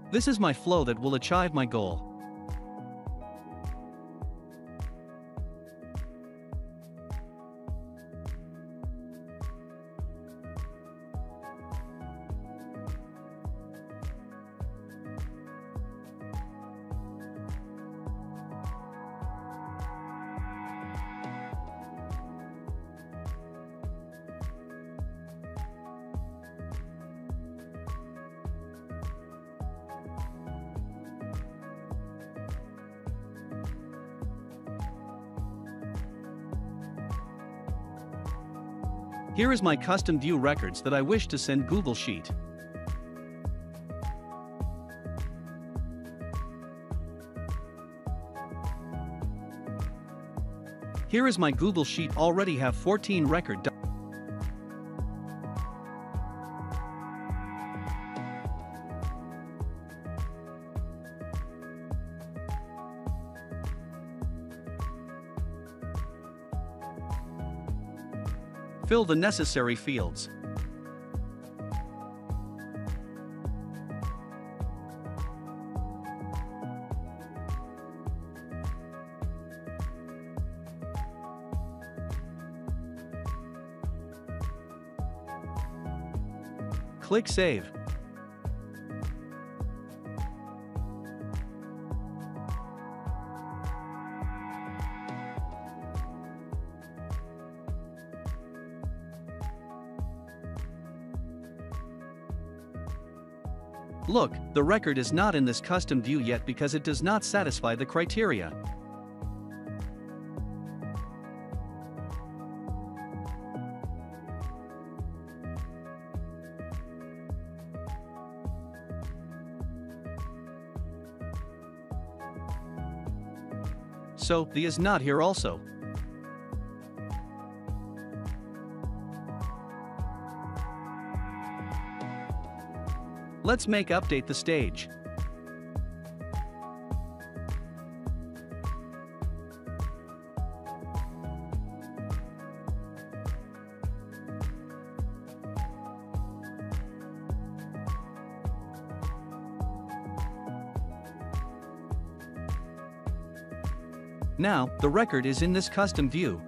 This is my flow that will achieve my goal. Here is my custom view records that I wish to send Google Sheet. Here is my Google Sheet already have 14 record. Fill the necessary fields. Click Save. Look, the record is not in this custom view yet because it does not satisfy the criteria. So, the is not here also. Let's make update the stage. Now, the record is in this custom view.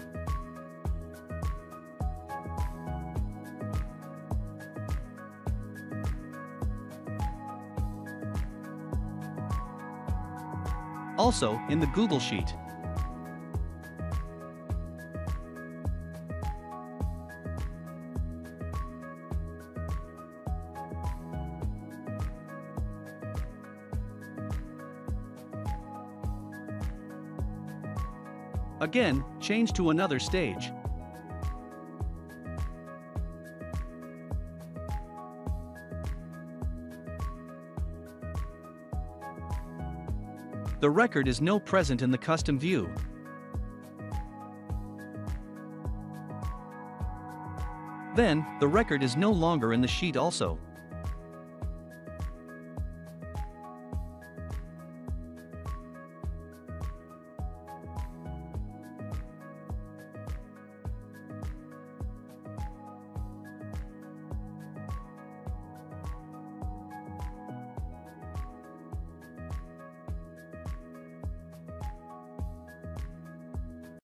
Also, in the Google Sheet. Again, change to another stage. The record is no present in the custom view. Then, the record is no longer in the sheet also.